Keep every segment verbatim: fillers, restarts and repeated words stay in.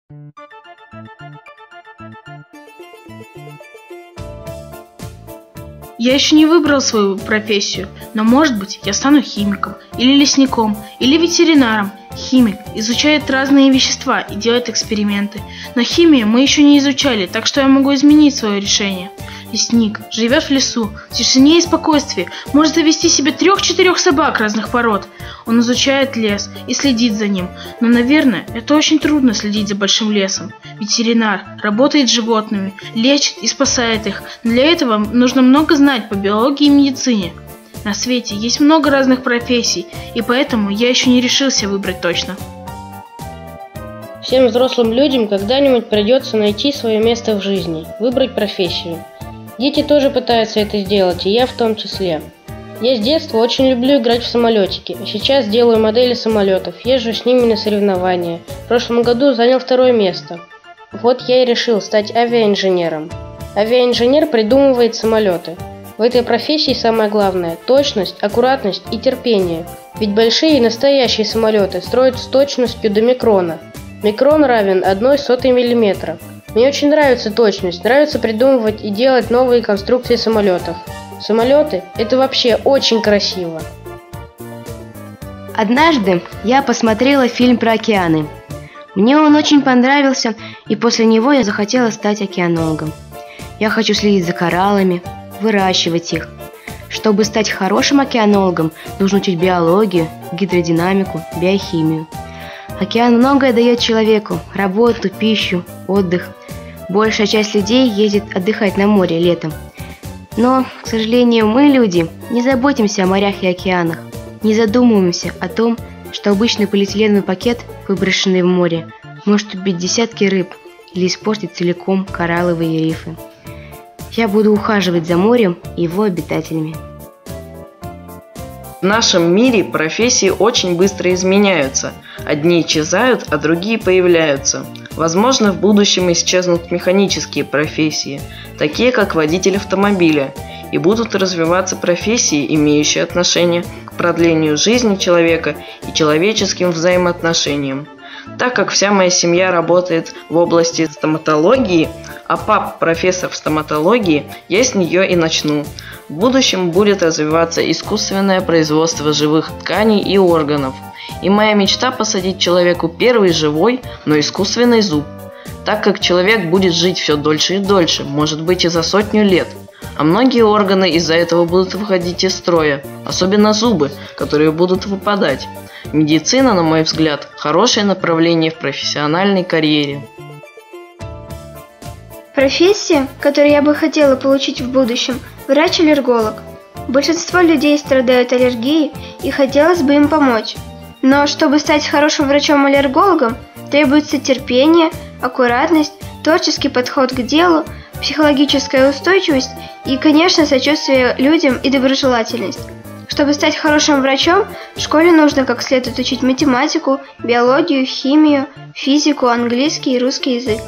Я еще не выбрал свою профессию, но, может быть, я стану химиком, или лесником, или ветеринаром. Химик изучает разные вещества и делает эксперименты. Но химию мы еще не изучали, так что я могу изменить свое решение. Лесник живет в лесу, в тишине и спокойствии, может завести себе трех-четырех собак разных пород. Он изучает лес и следит за ним, но, наверное, это очень трудно следить за большим лесом. Ветеринар работает с животными, лечит и спасает их. Для этого нужно много знать по биологии и медицине. На свете есть много разных профессий, и поэтому я еще не решился выбрать точно. Всем взрослым людям когда-нибудь придется найти свое место в жизни, выбрать профессию. Дети тоже пытаются это сделать, и я в том числе. Я с детства очень люблю играть в самолетики, а сейчас делаю модели самолетов, езжу с ними на соревнования. В прошлом году занял второе место. Вот я и решил стать авиаинженером. Авиаинженер придумывает самолеты. В этой профессии самое главное – точность, аккуратность и терпение. Ведь большие и настоящие самолеты строят с точностью до микрона. Микрон равен одной сотой миллиметра. Мне очень нравится точность, нравится придумывать и делать новые конструкции самолетов. Самолеты – это вообще очень красиво. Однажды я посмотрела фильм про океаны. Мне он очень понравился, и после него я захотела стать океанологом. Я хочу следить за кораллами, выращивать их. Чтобы стать хорошим океанологом, нужно учить биологию, гидродинамику, биохимию. Океан многое дает человеку – работу, пищу, отдых. Большая часть людей ездит отдыхать на море летом. Но, к сожалению, мы, люди, не заботимся о морях и океанах, не задумываемся о том, что обычный полиэтиленовый пакет, выброшенный в море, может убить десятки рыб или испортить целиком коралловые рифы. Я буду ухаживать за морем и его обитателями. В нашем мире профессии очень быстро изменяются. Одни исчезают, а другие появляются. Возможно, в будущем исчезнут механические профессии, такие как водитель автомобиля, и будут развиваться профессии, имеющие отношение к продлению жизни человека и человеческим взаимоотношениям. Так как вся моя семья работает в области стоматологии, а папа профессор в стоматологии, я с нее и начну. В будущем будет развиваться искусственное производство живых тканей и органов. И моя мечта посадить человеку первый живой, но искусственный зуб. Так как человек будет жить все дольше и дольше, может быть и за сотню лет. А многие органы из-за этого будут выходить из строя, особенно зубы, которые будут выпадать. Медицина, на мой взгляд, хорошее направление в профессиональной карьере. Профессия, которую я бы хотела получить в будущем – врач-аллерголог. Большинство людей страдают аллергией, и хотелось бы им помочь. Но чтобы стать хорошим врачом-аллергологом, требуется терпение, аккуратность, творческий подход к делу, психологическая устойчивость и, конечно, сочувствие людям и доброжелательность. Чтобы стать хорошим врачом, в школе нужно как следует учить математику, биологию, химию, физику, английский и русский язык.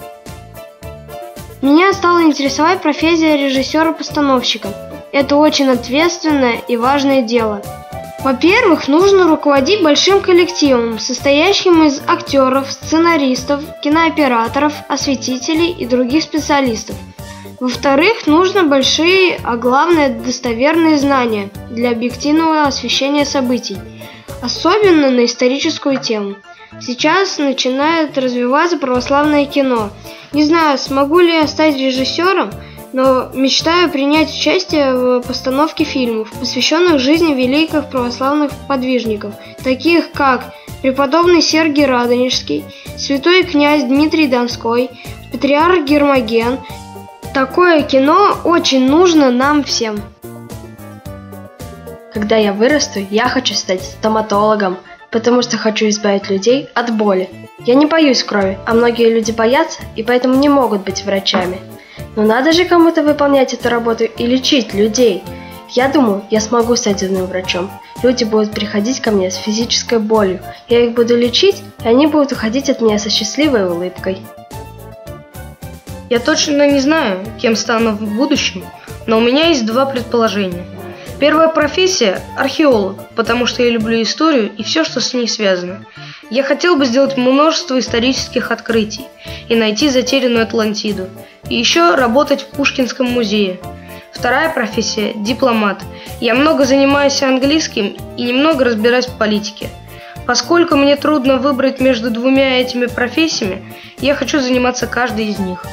Меня стала интересовать профессия режиссера-постановщика. Это очень ответственное и важное дело. Во-первых, нужно руководить большим коллективом, состоящим из актеров, сценаристов, кинооператоров, осветителей и других специалистов. Во-вторых, нужно большие, а главное достоверные знания для объективного освещения событий, особенно на историческую тему. Сейчас начинает развиваться православное кино. Не знаю, смогу ли я стать режиссером, но мечтаю принять участие в постановке фильмов, посвященных жизни великих православных подвижников, таких как преподобный Сергий Радонежский, святой князь Дмитрий Донской, патриарх Гермоген. Такое кино очень нужно нам всем. Когда я вырасту, я хочу стать стоматологом, потому что хочу избавить людей от боли. Я не боюсь крови, а многие люди боятся и поэтому не могут быть врачами. Но надо же кому-то выполнять эту работу и лечить людей. Я думаю, я смогу стать зубным врачом. Люди будут приходить ко мне с физической болью. Я их буду лечить, и они будут уходить от меня со счастливой улыбкой. Я точно не знаю, кем стану в будущем, но у меня есть два предположения. Первая профессия – археолог, потому что я люблю историю и все, что с ней связано. Я хотел бы сделать множество исторических открытий и найти затерянную Атлантиду. И еще работать в Пушкинском музее. Вторая профессия – дипломат. Я много занимаюсь английским и немного разбираюсь в политике. Поскольку мне трудно выбрать между двумя этими профессиями, я хочу заниматься каждой из них.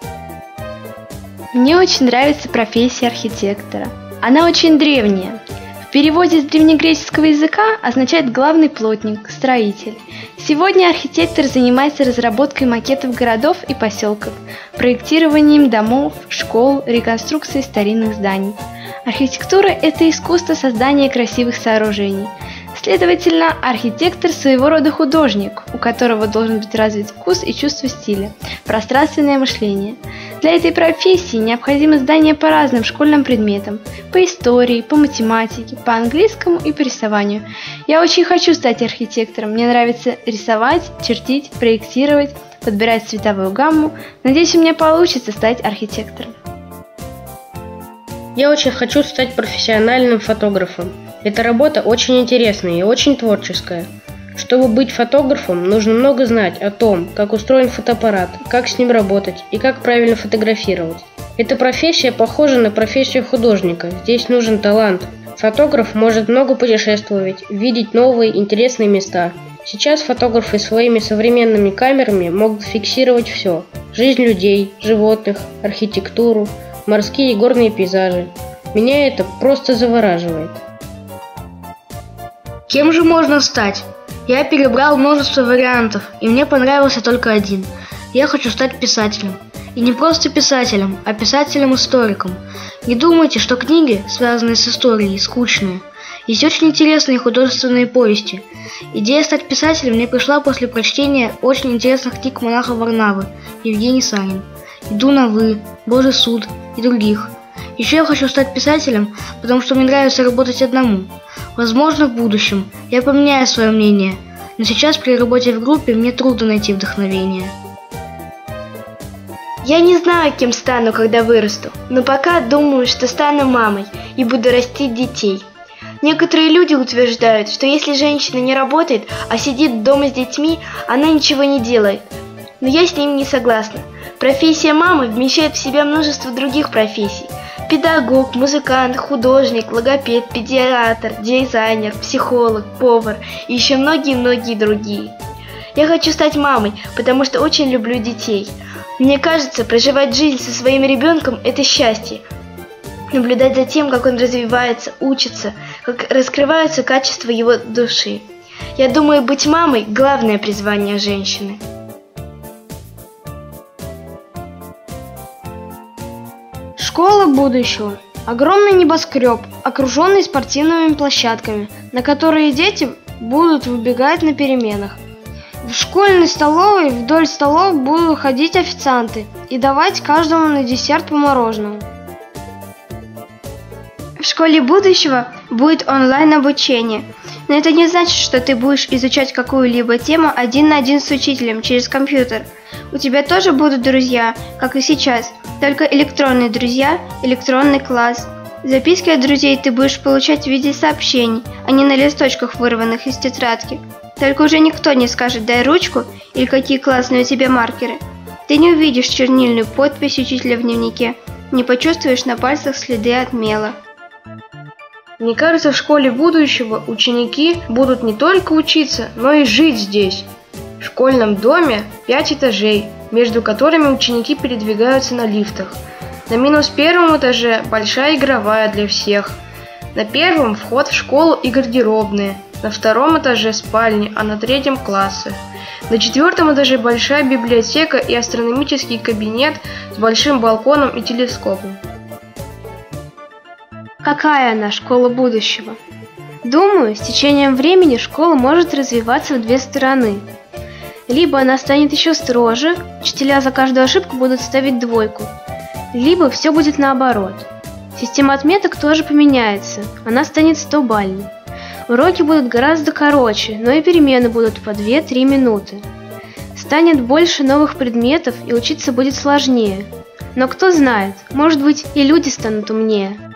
Мне очень нравится профессия архитектора. Она очень древняя. В переводе с древнегреческого языка означает «главный плотник», «строитель». Сегодня архитектор занимается разработкой макетов городов и поселков, проектированием домов, школ, реконструкцией старинных зданий. Архитектура – это искусство создания красивых сооружений. Следовательно, архитектор – своего рода художник, у которого должен быть развит вкус и чувство стиля, пространственное мышление. Для этой профессии необходимы знания по разным школьным предметам – по истории, по математике, по английскому и по рисованию. Я очень хочу стать архитектором. Мне нравится рисовать, чертить, проектировать, подбирать цветовую гамму. Надеюсь, у меня получится стать архитектором. Я очень хочу стать профессиональным фотографом. Эта работа очень интересная и очень творческая. Чтобы быть фотографом, нужно много знать о том, как устроен фотоаппарат, как с ним работать и как правильно фотографировать. Эта профессия похожа на профессию художника. Здесь нужен талант. Фотограф может много путешествовать, видеть новые интересные места. Сейчас фотографы своими современными камерами могут фиксировать все: жизнь людей, животных, архитектуру, морские и горные пейзажи. Меня это просто завораживает. Кем же можно стать? Я перебрал множество вариантов, и мне понравился только один. Я хочу стать писателем. И не просто писателем, а писателем-историком. Не думайте, что книги, связанные с историей, скучные. Есть очень интересные художественные повести. Идея стать писателем мне пришла после прочтения очень интересных книг монаха Варнавы, Евгений Санин, «Иду на вы», «Божий суд» и других. Еще я хочу стать писателем, потому что мне нравится работать одному. Возможно, в будущем я поменяю свое мнение, но сейчас при работе в группе мне трудно найти вдохновение. Я не знаю, кем стану, когда вырасту, но пока думаю, что стану мамой и буду растить детей. Некоторые люди утверждают, что если женщина не работает, а сидит дома с детьми, она ничего не делает. Но я с ним не согласна. Профессия мамы вмещает в себя множество других профессий. Педагог, музыкант, художник, логопед, педиатр, дизайнер, психолог, повар и еще многие-многие другие. Я хочу стать мамой, потому что очень люблю детей. Мне кажется, проживать жизнь со своим ребенком – это счастье. Наблюдать за тем, как он развивается, учится, как раскрываются качества его души. Я думаю, быть мамой – главное призвание женщины. Школа будущего. Огромный небоскреб, окруженный спортивными площадками, на которые дети будут выбегать на переменах. В школьной столовой вдоль столов будут ходить официанты и давать каждому на десерт по мороженому. В школе будущего будет онлайн-обучение, но это не значит, что ты будешь изучать какую-либо тему один на один с учителем через компьютер. У тебя тоже будут друзья, как и сейчас, только электронные друзья, электронный класс. Записки от друзей ты будешь получать в виде сообщений, а не на листочках, вырванных из тетрадки. Только уже никто не скажет «дай ручку» или «какие классные у тебя маркеры». Ты не увидишь чернильную подпись учителя в дневнике, не почувствуешь на пальцах следы от мела. Мне кажется, в школе будущего ученики будут не только учиться, но и жить здесь. В школьном доме пять этажей, между которыми ученики передвигаются на лифтах. На минус первом этаже большая игровая для всех. На первом вход в школу и гардеробные. На втором этаже спальни, а на третьем классы. На четвертом этаже большая библиотека и астрономический кабинет с большим балконом и телескопом. Какая она, школа будущего? Думаю, с течением времени школа может развиваться в две стороны. Либо она станет еще строже, учителя за каждую ошибку будут ставить двойку, либо все будет наоборот. Система отметок тоже поменяется, она станет стобальной. Уроки будут гораздо короче, но и перемены будут по две-три минуты. Станет больше новых предметов и учиться будет сложнее. Но кто знает, может быть и люди станут умнее.